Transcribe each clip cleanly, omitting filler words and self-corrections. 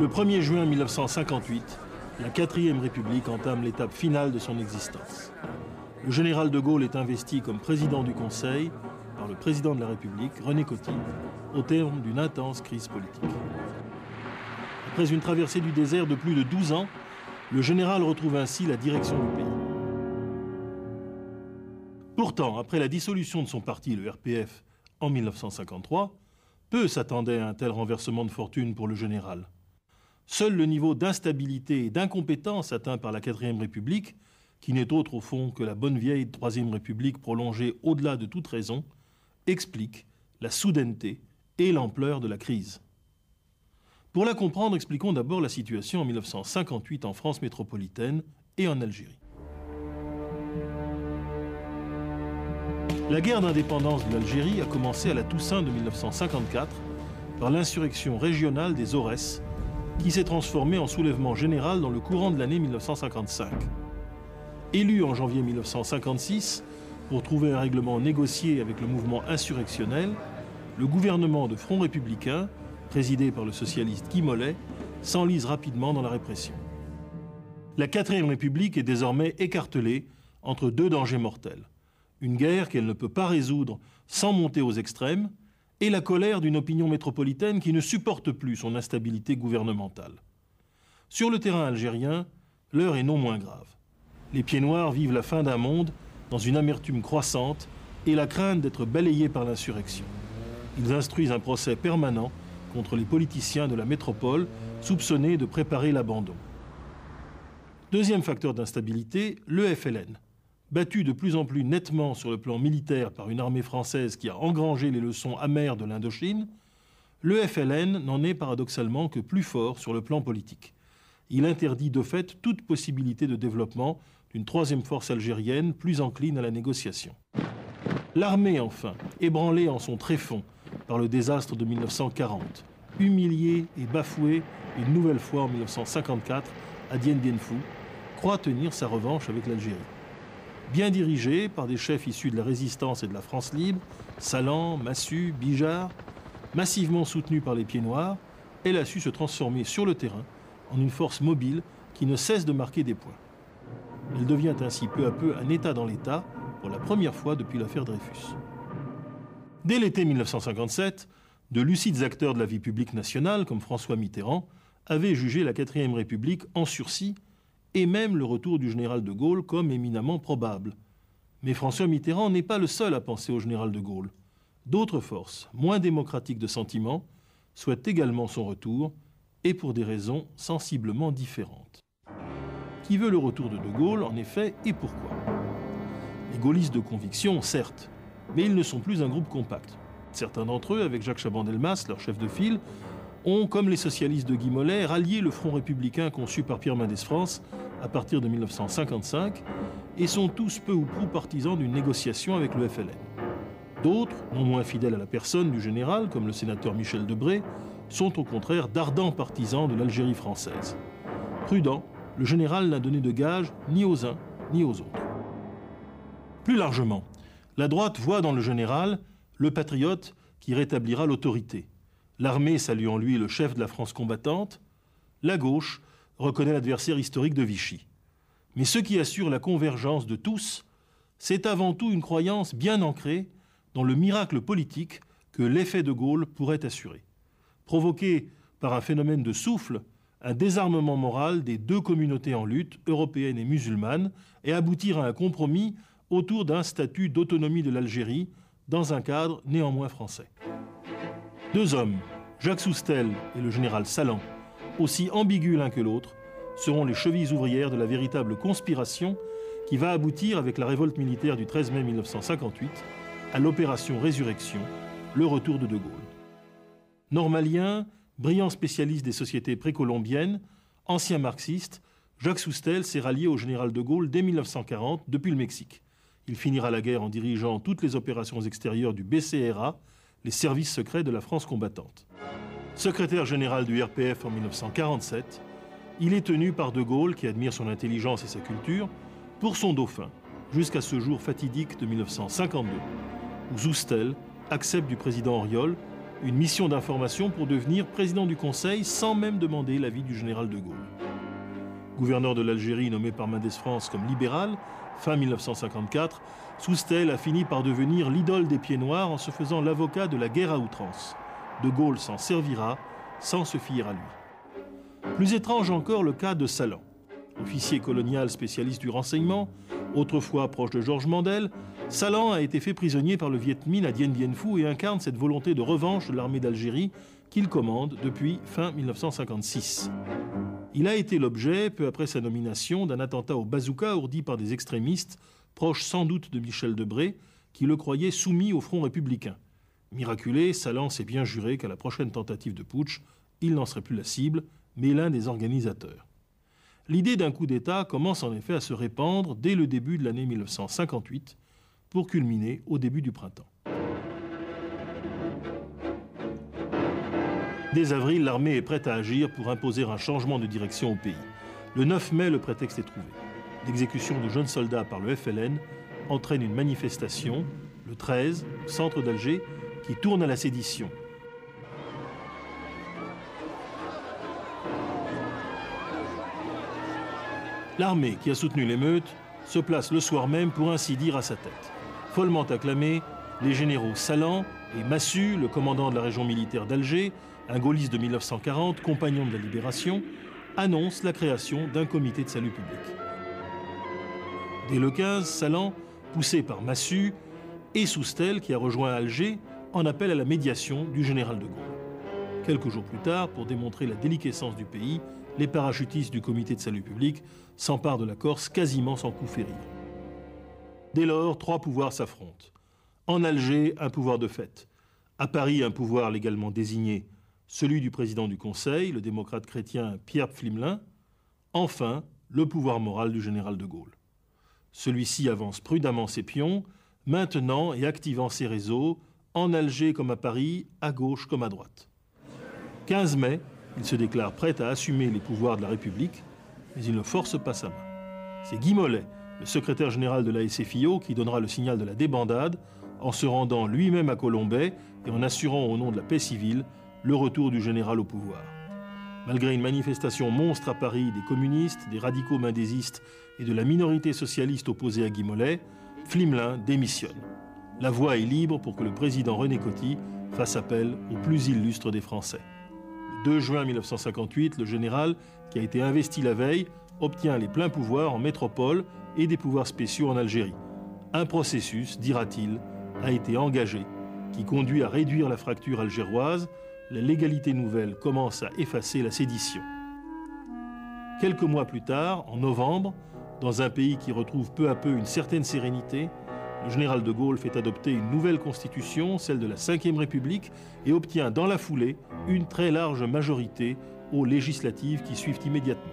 Le 1er juin 1958, la 4e République entame l'étape finale de son existence. Le général de Gaulle est investi comme président du Conseil par le président de la République, René Coty, au terme d'une intense crise politique. Après une traversée du désert de plus de 12 ans, le général retrouve ainsi la direction du pays. Pourtant, après la dissolution de son parti, le RPF, en 1953, peu s'attendaient à un tel renversement de fortune pour le général. Seul le niveau d'instabilité et d'incompétence atteint par la 4e République, qui n'est autre au fond que la bonne vieille 3e République prolongée au-delà de toute raison, explique la soudaineté et l'ampleur de la crise. Pour la comprendre, expliquons d'abord la situation en 1958 en France métropolitaine et en Algérie. La guerre d'indépendance de l'Algérie a commencé à la Toussaint de 1954 par l'insurrection régionale des Aurès, qui s'est transformée en soulèvement général dans le courant de l'année 1955. Élu en janvier 1956 pour trouver un règlement négocié avec le mouvement insurrectionnel, le gouvernement de Front républicain, présidé par le socialiste Guy Mollet, s'enlise rapidement dans la répression. La 4e République est désormais écartelée entre deux dangers mortels. Une guerre qu'elle ne peut pas résoudre sans monter aux extrêmes, et la colère d'une opinion métropolitaine qui ne supporte plus son instabilité gouvernementale. Sur le terrain algérien, l'heure est non moins grave. Les Pieds-Noirs vivent la fin d'un monde dans une amertume croissante et la crainte d'être balayés par l'insurrection. Ils instruisent un procès permanent contre les politiciens de la métropole soupçonnés de préparer l'abandon. Deuxième facteur d'instabilité, le FLN. Battu de plus en plus nettement sur le plan militaire par une armée française qui a engrangé les leçons amères de l'Indochine, le FLN n'en est paradoxalement que plus fort sur le plan politique. Il interdit de fait toute possibilité de développement d'une troisième force algérienne plus encline à la négociation. L'armée, enfin, ébranlée en son tréfonds par le désastre de 1940, humiliée et bafouée une nouvelle fois en 1954 à Dien Bien Phu, croit tenir sa revanche avec l'Algérie. Bien dirigée par des chefs issus de la résistance et de la France libre, Salan, Massu, Bijard, massivement soutenue par les Pieds-Noirs, elle a su se transformer sur le terrain en une force mobile qui ne cesse de marquer des points. Elle devient ainsi peu à peu un État dans l'État, pour la première fois depuis l'affaire Dreyfus. Dès l'été 1957, de lucides acteurs de la vie publique nationale, comme François Mitterrand, avaient jugé la 4e République en sursis et même le retour du général de Gaulle comme éminemment probable. Mais François Mitterrand n'est pas le seul à penser au général de Gaulle. D'autres forces, moins démocratiques de sentiment, souhaitent également son retour, et pour des raisons sensiblement différentes. Qui veut le retour de Gaulle, en effet, et pourquoi? Les gaullistes de conviction, certes, mais ils ne sont plus un groupe compact. Certains d'entre eux, avec Jacques Chaban-Delmas, leur chef de file, ont, comme les socialistes de Guy Mollet, rallié le Front républicain conçu par Pierre Mendès France à partir de 1955 et sont tous peu ou prou partisans d'une négociation avec le FLN. D'autres, non moins fidèles à la personne du général, comme le sénateur Michel Debré, sont au contraire d'ardents partisans de l'Algérie française. Prudent, le général n'a donné de gage ni aux uns ni aux autres. Plus largement, la droite voit dans le général le patriote qui rétablira l'autorité. L'armée salue en lui le chef de la France combattante. La gauche reconnaît l'adversaire historique de Vichy. Mais ce qui assure la convergence de tous, c'est avant tout une croyance bien ancrée dans le miracle politique que l'effet de Gaulle pourrait assurer. Provoqué par un phénomène de souffle, un désarmement moral des deux communautés en lutte, européenne et musulmane, et aboutir à un compromis autour d'un statut d'autonomie de l'Algérie dans un cadre néanmoins français. Deux hommes, Jacques Soustelle et le général Salan, aussi ambigus l'un que l'autre, seront les chevilles ouvrières de la véritable conspiration qui va aboutir avec la révolte militaire du 13 mai 1958 à l'opération Résurrection, le retour de Gaulle. Normalien, brillant spécialiste des sociétés précolombiennes, ancien marxiste, Jacques Soustelle s'est rallié au général de Gaulle dès 1940 depuis le Mexique. Il finira la guerre en dirigeant toutes les opérations extérieures du BCRA, les services secrets de la France combattante. Secrétaire général du RPF en 1947, il est tenu par de Gaulle, qui admire son intelligence et sa culture, pour son dauphin, jusqu'à ce jour fatidique de 1952, où Soustelle accepte du président Auriol une mission d'information pour devenir président du Conseil sans même demander l'avis du général de Gaulle. Gouverneur de l'Algérie nommé par Mendès France comme libéral, fin 1954, Soustelle a fini par devenir l'idole des pieds noirs en se faisant l'avocat de la guerre à outrance. De Gaulle s'en servira sans se fier à lui. Plus étrange encore le cas de Salan. Officier colonial spécialiste du renseignement, autrefois proche de Georges Mandel, Salan a été fait prisonnier par le Viet Minh à Dien Bien Phu et incarne cette volonté de revanche de l'armée d'Algérie qu'il commande depuis fin 1956. Il a été l'objet, peu après sa nomination, d'un attentat au bazooka ourdi par des extrémistes, proches sans doute de Michel Debré, qui le croyaient soumis au Front républicain. Miraculé, Salan s'est bien juré qu'à la prochaine tentative de putsch, il n'en serait plus la cible, mais l'un des organisateurs. L'idée d'un coup d'État commence en effet à se répandre dès le début de l'année 1958, pour culminer au début du printemps. Dès avril, l'armée est prête à agir pour imposer un changement de direction au pays. Le 9 mai, le prétexte est trouvé. L'exécution de jeunes soldats par le FLN entraîne une manifestation, le 13, au centre d'Alger, qui tourne à la sédition. L'armée, qui a soutenu l'émeute, se place le soir même pour ainsi dire à sa tête. Follement acclamés, les généraux Salan et Massu, le commandant de la région militaire d'Alger, un gaulliste de 1940, compagnon de la Libération, annoncent la création d'un comité de salut public. Dès le 15, Salan, poussé par Massu, et Soustelle, qui a rejoint Alger, en appelle à la médiation du général de Gaulle. Quelques jours plus tard, pour démontrer la déliquescence du pays, les parachutistes du comité de salut public s'emparent de la Corse quasiment sans coup férir. Dès lors, trois pouvoirs s'affrontent. En Alger, un pouvoir de fait. À Paris, un pouvoir légalement désigné, celui du président du Conseil, le démocrate chrétien Pierre Pflimlin. Enfin, le pouvoir moral du général de Gaulle. Celui-ci avance prudemment ses pions, maintenant et activant ses réseaux, en Alger comme à Paris, à gauche comme à droite. 15 mai, il se déclare prêt à assumer les pouvoirs de la République, mais il ne force pas sa main. C'est Guy Mollet, le secrétaire général de la SFIO, qui donnera le signal de la débandade en se rendant lui-même à Colombey et en assurant au nom de la paix civile le retour du général au pouvoir. Malgré une manifestation monstre à Paris des communistes, des radicaux mendésistes et de la minorité socialiste opposée à Guy Mollet, Pflimlin démissionne. La voie est libre pour que le président René Coty fasse appel au plus illustre des Français. Le 2 juin 1958, le général, qui a été investi la veille, obtient les pleins pouvoirs en métropole et des pouvoirs spéciaux en Algérie. Un processus, dira-t-il, a été engagé qui conduit à réduire la fracture algéroise. La légalité nouvelle commence à effacer la sédition. Quelques mois plus tard, en novembre, dans un pays qui retrouve peu à peu une certaine sérénité, le général de Gaulle fait adopter une nouvelle constitution, celle de la Ve République, et obtient dans la foulée une très large majorité aux législatives qui suivent immédiatement.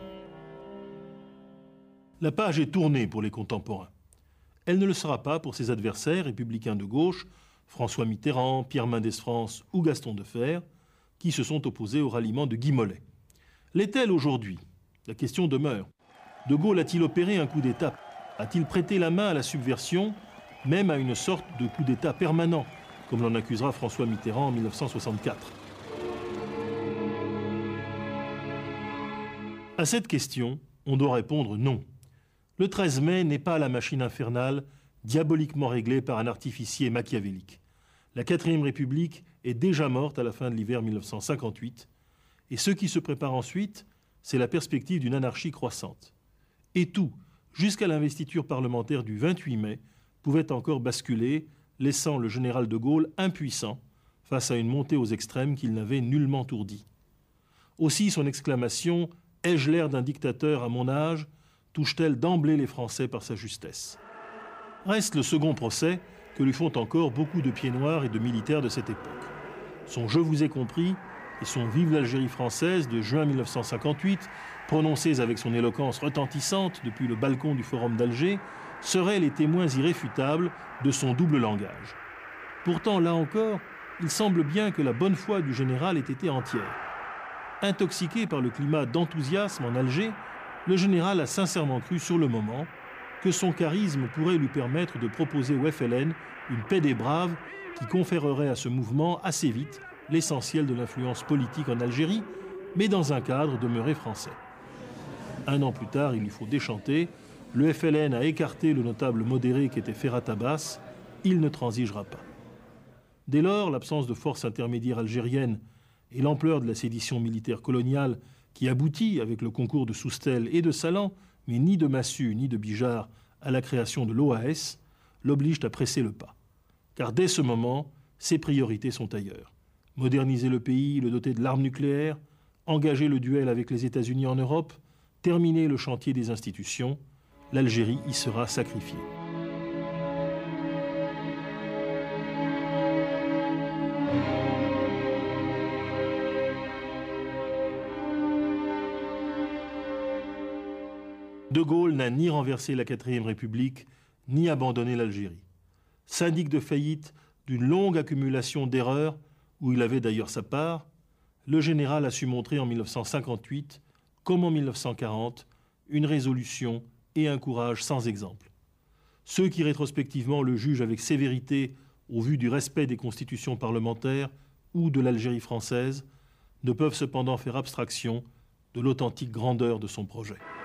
La page est tournée pour les contemporains. Elle ne le sera pas pour ses adversaires républicains de gauche, François Mitterrand, Pierre Mendès France ou Gaston Defferre, qui se sont opposés au ralliement de Guy Mollet. L'est-elle aujourd'hui? La question demeure. De Gaulle a-t-il opéré un coup d'État? A-t-il prêté la main à la subversion, même à une sorte de coup d'État permanent, comme l'en accusera François Mitterrand en 1964? À cette question, on doit répondre non. Le 13 mai n'est pas la machine infernale diaboliquement réglée par un artificier machiavélique. La 4e République est déjà morte à la fin de l'hiver 1958, et ce qui se prépare ensuite, c'est la perspective d'une anarchie croissante. Et tout, jusqu'à l'investiture parlementaire du 28 mai, pouvait encore basculer, laissant le général de Gaulle impuissant face à une montée aux extrêmes qu'il n'avait nullement ourdie. Aussi son exclamation « Ai-je l'air d'un dictateur à mon âge ?» touche-t-elle d'emblée les Français par sa justesse. Reste le second procès que lui font encore beaucoup de pieds noirs et de militaires de cette époque. Son « Je vous ai compris » et son « Vive l'Algérie française » de juin 1958, prononcés avec son éloquence retentissante depuis le balcon du Forum d'Alger, seraient les témoins irréfutables de son double langage. Pourtant, là encore, il semble bien que la bonne foi du général ait été entière. Intoxiqué par le climat d'enthousiasme en Alger, le général a sincèrement cru sur le moment que son charisme pourrait lui permettre de proposer au FLN une paix des braves qui conférerait à ce mouvement assez vite l'essentiel de l'influence politique en Algérie, mais dans un cadre demeuré français. Un an plus tard, il lui faut déchanter, le FLN a écarté le notable modéré qu'était Ferhat Abbas, il ne transigera pas. Dès lors, l'absence de forces intermédiaires algériennes et l'ampleur de la sédition militaire coloniale qui aboutit, avec le concours de Soustelle et de Salan, mais ni de Massu ni de Bijard, à la création de l'OAS, l'obligent à presser le pas. Car dès ce moment, ses priorités sont ailleurs. Moderniser le pays, le doter de l'arme nucléaire, engager le duel avec les États-Unis en Europe, terminer le chantier des institutions, l'Algérie y sera sacrifiée. De Gaulle n'a ni renversé la 4e République, ni abandonné l'Algérie. Syndic de faillite d'une longue accumulation d'erreurs, où il avait d'ailleurs sa part, le général a su montrer en 1958, comme en 1940, une résolution et un courage sans exemple. Ceux qui rétrospectivement le jugent avec sévérité au vu du respect des constitutions parlementaires ou de l'Algérie française ne peuvent cependant faire abstraction de l'authentique grandeur de son projet.